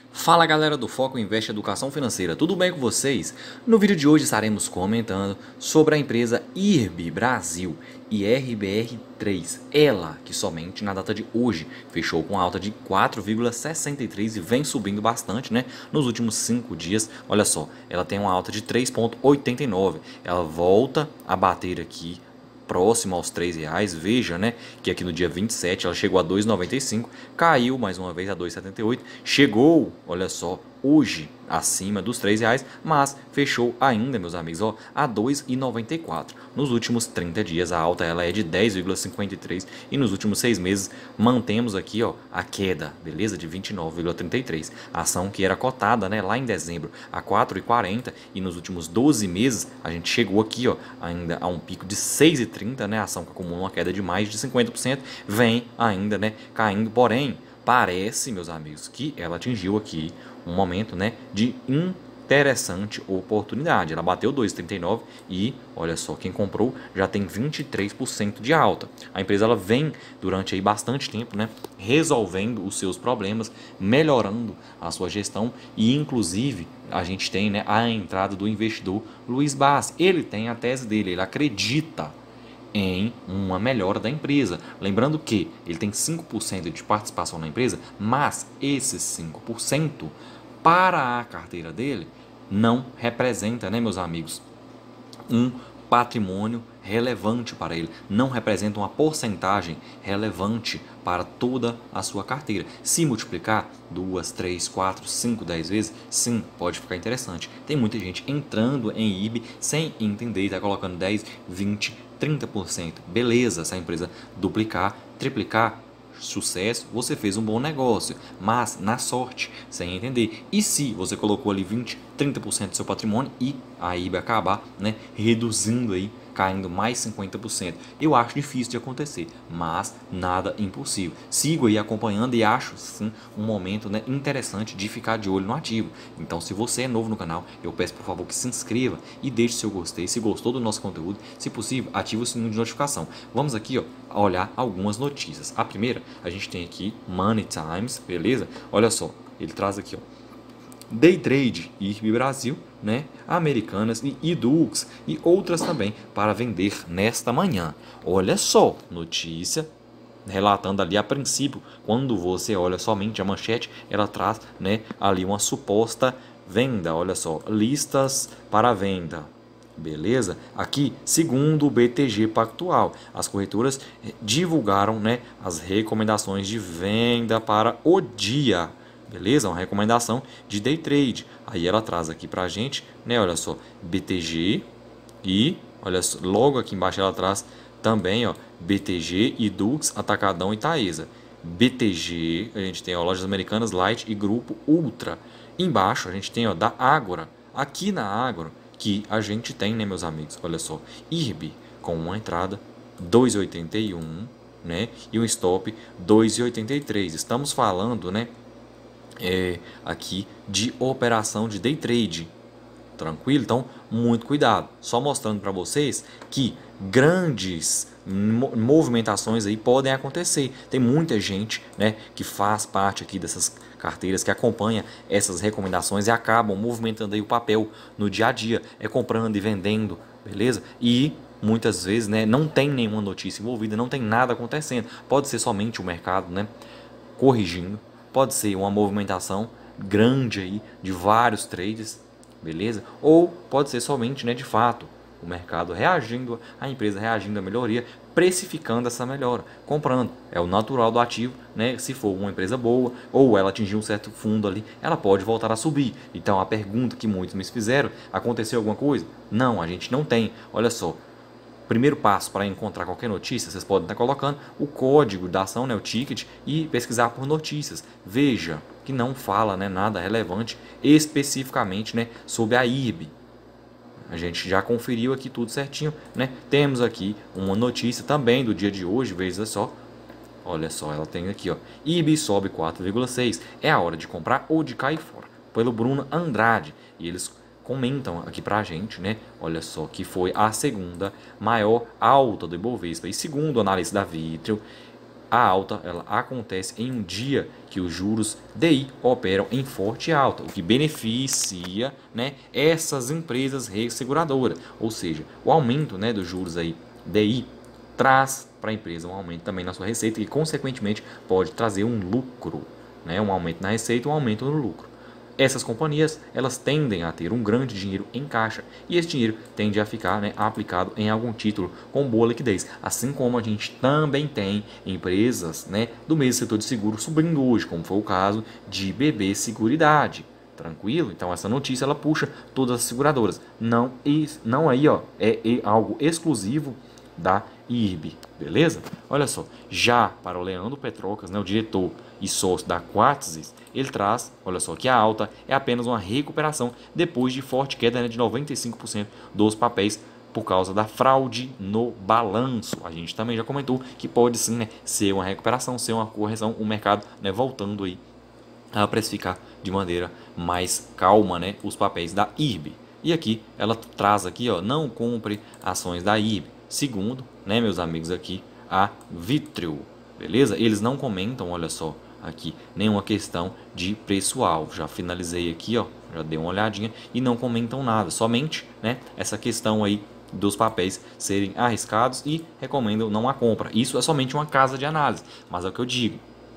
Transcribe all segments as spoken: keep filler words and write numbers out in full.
Fala galera do Foco Invest Educação Financeira, tudo bem com vocês? No vídeo de hoje estaremos comentando sobre a empresa I R B Brasil, I R B R três, ela que somente na data de hoje fechou com alta de quatro vírgula sessenta e três e vem subindo bastante, né? Nos últimos cinco dias, olha só, ela tem uma alta de três vírgula oitenta e nove, ela volta a bater aqui próximo aos três reais, veja, né, que aqui no dia vinte e sete ela chegou a dois vírgula noventa e cinco, caiu mais uma vez a dois vírgula setenta e oito, chegou, olha só, hoje acima dos três reais, mas fechou ainda, meus amigos, ó, a dois vírgula noventa e quatro. Nos últimos trinta dias a alta ela é de dez vírgula cinquenta e três e nos últimos seis meses mantemos aqui, ó, a queda, beleza, de vinte e nove vírgula trinta e três. A ação que era cotada, né, lá em dezembro a quatro vírgula quarenta e nos últimos doze meses a gente chegou aqui, ó, ainda a um pico de seis vírgula trinta, né, a ação que acumula uma queda de mais de cinquenta por cento, vem ainda, né, caindo, porém parece, meus amigos, que ela atingiu aqui um momento, né, de interessante oportunidade. Ela bateu dois vírgula trinta e nove e olha só, quem comprou já tem vinte e três por cento de alta. A empresa ela vem durante aí bastante tempo, né, resolvendo os seus problemas, melhorando a sua gestão e inclusive a gente tem, né, a entrada do investidor Luiz Bassi. Ele tem a tese dele, ele acredita em uma melhora da empresa. Lembrando que ele tem cinco por cento de participação na empresa, mas esses cinco por cento para a carteira dele não representa, né, meus amigos, um patrimônio relevante para ele, não representa uma porcentagem relevante para toda a sua carteira. Se multiplicar duas, três, quatro, cinco, dez vezes, sim, pode ficar interessante. Tem muita gente entrando em I B sem entender e está colocando dez, vinte, trinta por cento. Beleza, se a empresa duplicar, triplicar, sucesso, você fez um bom negócio, mas na sorte, sem entender. E se você colocou ali vinte, trinta por cento do seu patrimônio e a I B acabar, né, reduzindo aí, caindo mais cinquenta por cento. Eu acho difícil de acontecer, mas nada impossível. Sigo aí acompanhando e acho sim um momento, né, interessante de ficar de olho no ativo. Então, se você é novo no canal, eu peço por favor que se inscreva e deixe seu gostei. Se gostou do nosso conteúdo, se possível, ative o sininho de notificação. Vamos aqui, ó, olhar algumas notícias. A primeira, a gente tem aqui Money Times, beleza? Olha só, ele traz aqui, ó, Day Trade, I R B Brasil, né, Americanas e Edux e outras também para vender nesta manhã. Olha só, notícia relatando ali a princípio, quando você olha somente a manchete, ela traz, né, ali uma suposta venda. Olha só, listas para venda. Beleza? Aqui, segundo o B T G Pactual, as corretoras divulgaram, né, as recomendações de venda para o dia. Beleza? Uma recomendação de day trade. Aí ela traz aqui pra gente, né? Olha só, B T G e olha só, logo aqui embaixo ela traz também, ó, B T G, Edux, Atacadão e Taesa. B T G, a gente tem, ó, Lojas Americanas, Light e Grupo Ultra. Embaixo a gente tem, ó, da Ágora. Aqui na Ágora que a gente tem, né, meus amigos? Olha só, I R B com uma entrada dois vírgula oitenta e um, né? E um stop dois vírgula oitenta e três. Estamos falando, né, É, aqui de operação de day trade, tranquilo? Então, muito cuidado. Só mostrando para vocês que grandes movimentações aí podem acontecer. Tem muita gente, né, que faz parte aqui dessas carteiras, que acompanha essas recomendações e acabam movimentando aí o papel no dia a dia, é comprando e vendendo, beleza? E muitas vezes, né, não tem nenhuma notícia envolvida, não tem nada acontecendo. Pode ser somente o mercado, né, corrigindo. Pode ser uma movimentação grande aí de vários trades, beleza? Ou pode ser somente, né, de fato, o mercado reagindo, a empresa reagindo à melhoria, precificando essa melhora, comprando. É o natural do ativo, né? Se for uma empresa boa ou ela atingir um certo fundo ali, ela pode voltar a subir. Então a pergunta que muitos me fizeram, aconteceu alguma coisa? Não, a gente não tem. Olha só, primeiro passo para encontrar qualquer notícia, vocês podem estar colocando o código da ação, né, o ticket, e pesquisar por notícias. Veja que não fala, né, nada relevante especificamente, né, sobre a I R B. A gente já conferiu aqui tudo certinho, né? Temos aqui uma notícia também do dia de hoje, veja só. Olha só, ela tem aqui, ó, I R B sobe quatro vírgula seis. É a hora de comprar ou de cair fora. Pelo Bruno Andrade. E eles comentam aqui pra gente, né? Olha só, que foi a segunda maior alta do Ibovespa. E segundo o analista da Vitrio, a alta ela acontece em um dia que os juros D I operam em forte alta, o que beneficia, né, essas empresas resseguradoras. Ou seja, o aumento, né, dos juros aí D I traz para a empresa um aumento também na sua receita e, consequentemente, pode trazer um lucro, né, um aumento na receita e um aumento no lucro. Essas companhias, elas tendem a ter um grande dinheiro em caixa e esse dinheiro tende a ficar, né, aplicado em algum título com boa liquidez. Assim como a gente também tem empresas, né, do mesmo setor de seguro subindo hoje, como foi o caso de B B Seguridade. Tranquilo? Então essa notícia ela puxa todas as seguradoras. Não, não aí, ó, é, é algo exclusivo da I R B, beleza? Olha só, já para o Leandro Petrocas, né, o diretor e sócio da Quatzis, ele traz, olha só, que a alta é apenas uma recuperação depois de forte queda, né, de noventa e cinco por cento dos papéis por causa da fraude no balanço. A gente também já comentou que pode sim, né, ser uma recuperação, ser uma correção, o mercado, né, voltando aí a precificar de maneira mais calma, né, os papéis da I R B. E aqui ela traz aqui, ó, não compre ações da I R B. Segundo, né, meus amigos, aqui a Vitrio, beleza? Eles não comentam, olha só, aqui nenhuma questão de preço-alvo. Já finalizei aqui, ó, já dei uma olhadinha e não comentam nada, somente, né, essa questão aí dos papéis serem arriscados e recomendam não a compra. Isso é somente uma casa de análise, mas é o que eu digo.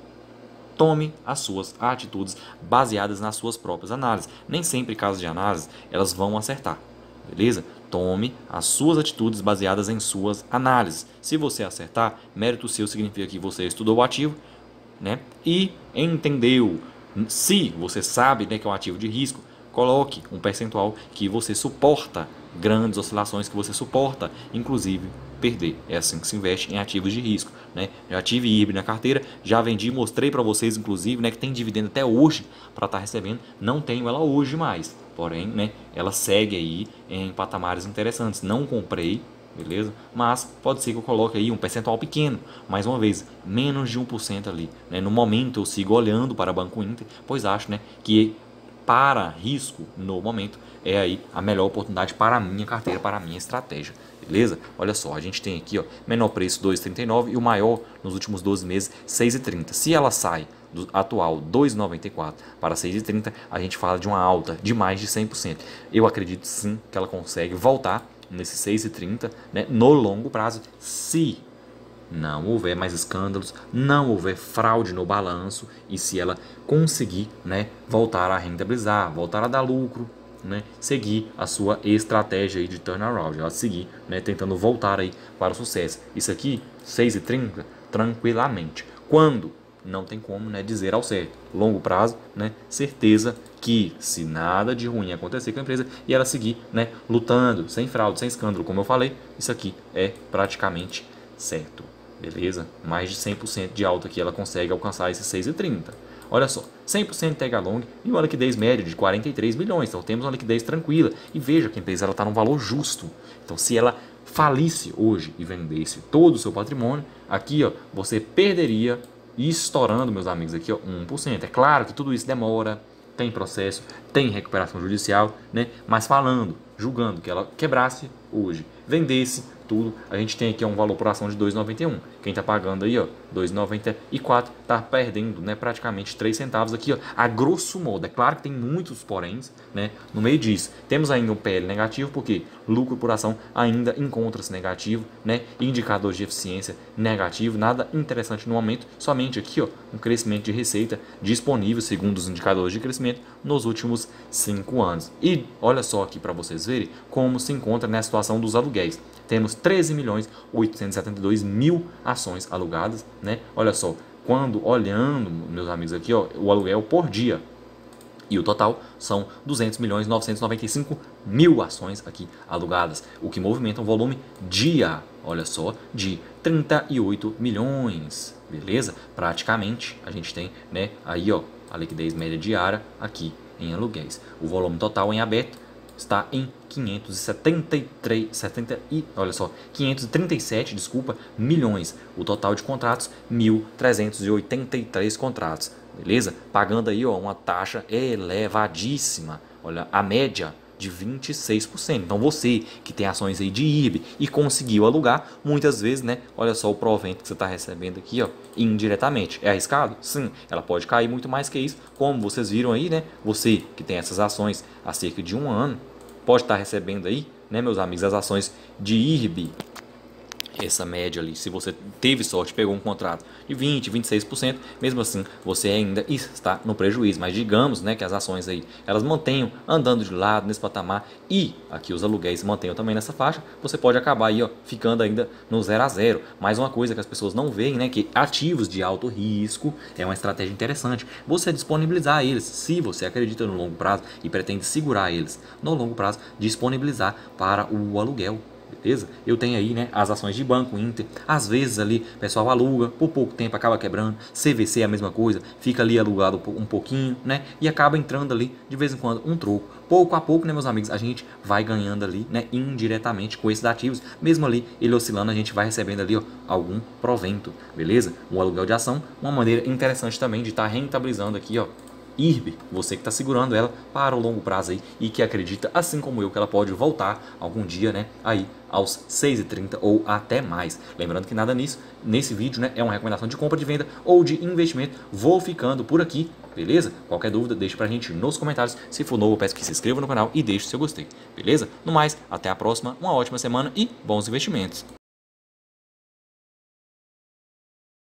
Tome as suas atitudes baseadas nas suas próprias análises. Nem sempre casas de análise elas vão acertar, beleza? Tome as suas atitudes baseadas em suas análises. Se você acertar, mérito seu significa que você estudou o ativo, né, e entendeu. Se você sabe, né, que é um ativo de risco, coloque um percentual que você suporta grandes oscilações, que você suporta, inclusive, perder. É assim que se investe em ativos de risco, né? Já tive I R B na carteira, já vendi, mostrei para vocês, inclusive, né, que tem dividendo até hoje para estar tá recebendo. Não tenho ela hoje mais, porém, né, ela segue aí em patamares interessantes. Não comprei, beleza? Mas pode ser que eu coloque aí um percentual pequeno, mais uma vez, menos de um por cento ali, né? No momento eu sigo olhando para Banco Inter, pois acho, né, que para risco no momento é aí a melhor oportunidade para a minha carteira, para a minha estratégia, beleza? Olha só, a gente tem aqui, ó, menor preço dois reais e trinta e nove centavos e o maior nos últimos doze meses seis reais e trinta centavos. Se ela sai do atual dois reais e noventa e quatro centavos para seis reais e trinta centavos, a gente fala de uma alta de mais de cem por cento. Eu acredito sim que ela consegue voltar nesse seis reais e trinta centavos, né, no longo prazo, se não houver mais escândalos, não houver fraude no balanço e se ela conseguir, né, voltar a rentabilizar, voltar a dar lucro, né, seguir a sua estratégia aí de turnaround, ela seguir, né, tentando voltar aí para o sucesso. Isso aqui, seis reais e trinta centavos, tranquilamente. Quando? Não tem como, né, dizer ao certo. Longo prazo, né, certeza que se nada de ruim acontecer com a empresa e ela seguir, né, lutando, sem fraude, sem escândalo, como eu falei, isso aqui é praticamente certo. Beleza? Mais de cem por cento de alta que ela consegue alcançar esses seis reais e trinta centavos. Olha só, cem por cento Tag Along e uma liquidez média de quarenta e três milhões. Então temos uma liquidez tranquila. E veja que a empresa está num valor justo. Então se ela falisse hoje e vendesse todo o seu patrimônio, aqui, ó, você perderia, estourando, meus amigos, aqui, ó, um por cento. É claro que tudo isso demora, tem processo, tem recuperação judicial, né? Mas falando, julgando que ela quebrasse hoje, vendesse tudo, a gente tem aqui um valor por ação de dois reais e noventa e um centavos. Quem está pagando aí, ó, dois reais e noventa e quatro centavos, está perdendo, né, praticamente três centavos aqui, ó, a grosso modo. É claro que tem muitos poréns, né, no meio disso. Temos ainda um P L negativo, porque lucro por ação ainda encontra-se negativo, né, indicador de eficiência negativo, nada interessante no momento, somente aqui, ó, um crescimento de receita disponível, segundo os indicadores de crescimento, nos últimos cinco anos. E olha só aqui para vocês verem como se encontra na situação dos aluguéis. Temos treze milhões oitocentos e setenta e dois mil ações alugadas, né? Olha só, quando olhando, meus amigos, aqui, ó, o aluguel por dia. E o total são duzentos milhões novecentos e noventa e cinco mil ações aqui alugadas, o que movimenta um volume dia, olha só, de trinta e oito milhões, beleza? Praticamente a gente tem, né, aí, ó, a liquidez média diária aqui em aluguéis. O volume total em aberto está em quinhentos e setenta e três, setenta e, olha só, quinhentos e trinta e sete, desculpa, milhões. O total de contratos, mil trezentos e oitenta e três contratos, beleza? Pagando aí, ó, uma taxa elevadíssima. Olha, a média de de vinte e seis por cento. Então você que tem ações aí de I R B e conseguiu alugar, muitas vezes, né, olha só o provento que você está recebendo aqui, ó, indiretamente. É arriscado? Sim, ela pode cair muito mais que isso, como vocês viram aí, né, você que tem essas ações há cerca de um ano, pode estar recebendo aí, né, meus amigos, as ações de I R B, essa média ali, se você teve sorte, pegou um contrato de vinte, vinte e seis por cento, mesmo assim você ainda está no prejuízo, mas digamos, né, que as ações aí, elas mantenham andando de lado nesse patamar e aqui os aluguéis se mantenham também nessa faixa, você pode acabar aí, ó, ficando ainda no zero a zero. Mais uma coisa que as pessoas não veem, né, que ativos de alto risco é uma estratégia interessante, você disponibilizar eles, se você acredita no longo prazo e pretende segurar eles no longo prazo, disponibilizar para o aluguel. Beleza? Eu tenho aí, né, as ações de Banco Inter, às vezes ali o pessoal aluga, por pouco tempo acaba quebrando, C V C é a mesma coisa, fica ali alugado um pouquinho, né, e acaba entrando ali de vez em quando um troco. Pouco a pouco, né, meus amigos, a gente vai ganhando ali, né, indiretamente com esses ativos, mesmo ali ele oscilando, a gente vai recebendo ali, ó, algum provento, beleza? Um aluguel de ação, uma maneira interessante também de estar rentabilizando aqui, ó, I R B, você que está segurando ela para o longo prazo aí e que acredita, assim como eu, que ela pode voltar algum dia, né, aí aos seis e trinta ou até mais. Lembrando que nada nisso, nesse vídeo, né, é uma recomendação de compra, de venda ou de investimento. Vou ficando por aqui, beleza? Qualquer dúvida, deixe pra gente nos comentários. Se for novo, eu peço que se inscreva no canal e deixe seu gostei, beleza? No mais, até a próxima, uma ótima semana e bons investimentos.